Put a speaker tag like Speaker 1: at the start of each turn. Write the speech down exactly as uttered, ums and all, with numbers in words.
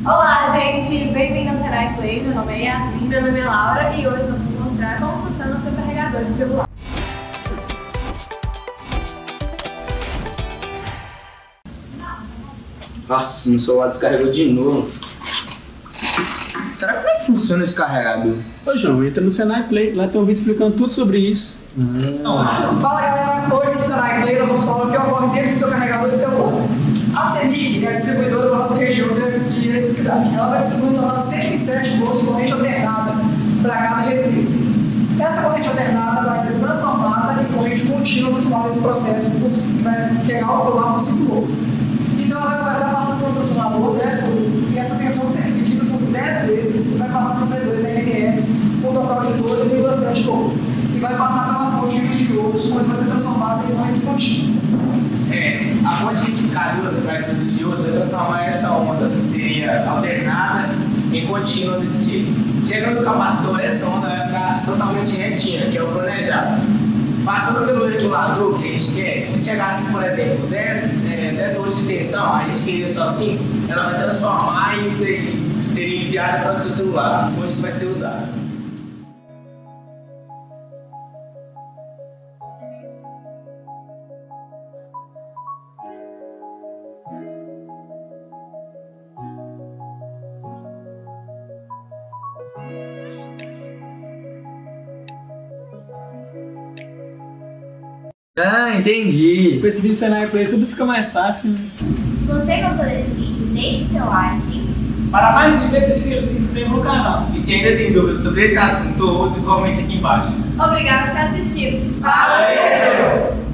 Speaker 1: Olá, gente! Bem-vindo ao Senai Play. Meu nome é Yasmin, meu nome é Laura e hoje nós vamos mostrar como funciona o seu carregador de celular.
Speaker 2: Nossa, meu celular descarregou de novo. Será que como é que funciona esse carregador?
Speaker 3: Ô João, entra no Senai Play, lá tem um vídeo explicando tudo sobre isso.
Speaker 2: Ah.
Speaker 4: Fala galera, hoje no Senai Play nós vamos falar o que ocorre dentro do seu carregador de celular. A CEMIG é a distribuidora da nossa região de eletricidade. Ela vai distribuir um total de cento e vinte e sete volts de corrente alternada para cada residência. Essa corrente alternada vai ser transformada em corrente contínua no final desse processo e vai chegar ao celular por cinco volts. Então ela vai começar passando pelo transformador dez por um e essa tensão vai ser dividida por dez vezes e vai passar no P dois R M S com um total de doze vírgula sete volts. E vai passar pela ponte limitioso, onde vai ser transformada em corrente contínua.
Speaker 5: É, a ponte liquidificadora, que vai ser dos diodos, vai transformar essa onda, que seria alternada, em contínua desse tipo. Chegando no capacitor, essa onda vai ficar totalmente retinha, que é o planejado. Passando pelo regulador que a gente quer, se chegasse, por exemplo, dez, é, dez volts de tensão, a gente queria só assim, ela vai transformar e seria, seria enviada para o seu celular, onde vai ser usada.
Speaker 2: Ah, entendi.
Speaker 3: Com esse vídeo do Senai Play tudo fica mais fácil, né?
Speaker 1: Se você gostou desse vídeo, deixe seu like.
Speaker 5: Para mais vídeos desse estilo, se inscreva no canal. E se ainda tem dúvidas sobre esse assunto ou outro, comente aqui embaixo.
Speaker 1: Obrigada por ter assistido.
Speaker 5: Valeu!